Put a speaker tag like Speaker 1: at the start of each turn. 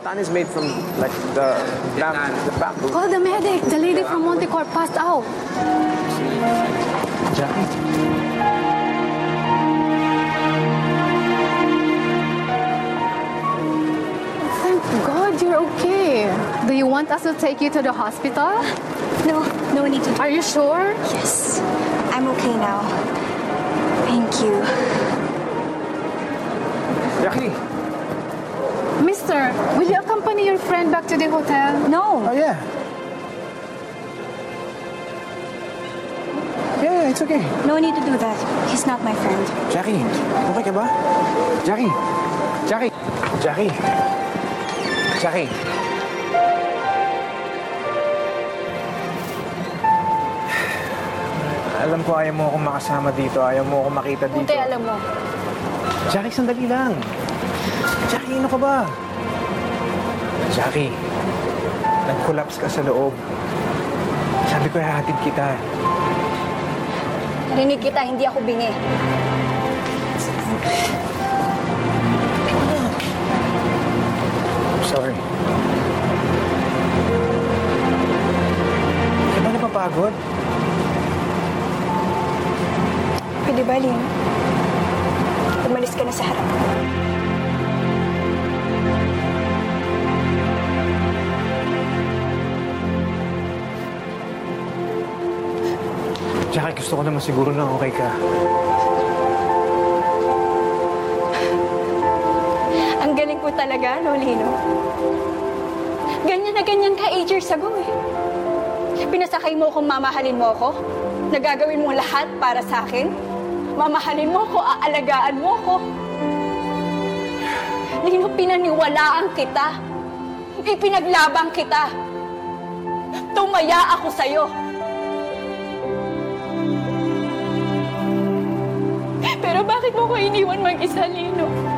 Speaker 1: rattan is made from like the bamboo.
Speaker 2: Call the medic. The lady from Montecorp passed out.
Speaker 1: Jackie?
Speaker 2: Thank God you're okay. Do you want us to take you to the hospital?
Speaker 3: No need to.
Speaker 2: Are you sure?
Speaker 3: Yes, I'm okay now. Thank you.
Speaker 1: Jackie?
Speaker 2: Mister, will you accompany your friend back to the hotel?
Speaker 3: No.
Speaker 1: Oh, yeah. Yeah, it's okay.
Speaker 3: No need to do that. He's not my friend.
Speaker 1: Jackie, okay ka ba? Jackie? Jackie? Jackie? Jackie? Alam ko ayaw mo akong makasama dito. Ayaw mo akong makita dito.
Speaker 2: Buti alam mo.
Speaker 1: Jackie, sandali lang. Jackie, ano ka ba? Jackie, nag-collapse ka sa loob. Sabi ko, hahatid kita.
Speaker 3: Narinig kita, hindi ako bingi.
Speaker 1: Sorry. Di ba napapagod?
Speaker 3: Pwede ba, Lino? Umalis ka na sa harap.
Speaker 1: Jackie, gusto ko naman siguro na okay ka.
Speaker 3: Ang galing po talaga, no, Lino? Ganyan na ganyan ka 8 years ago, eh. Pinasakay mo kung mamahalin mo ako? Nagagawin mo lahat para sa akin? Mamahalin mo ko, aalagaan mo ko. Lino, pinaniwalaan kita. Ipinaglabang kita. Tumaya ako sa'yo. Pero bakit mo ko iniwan mag-isa, Lino?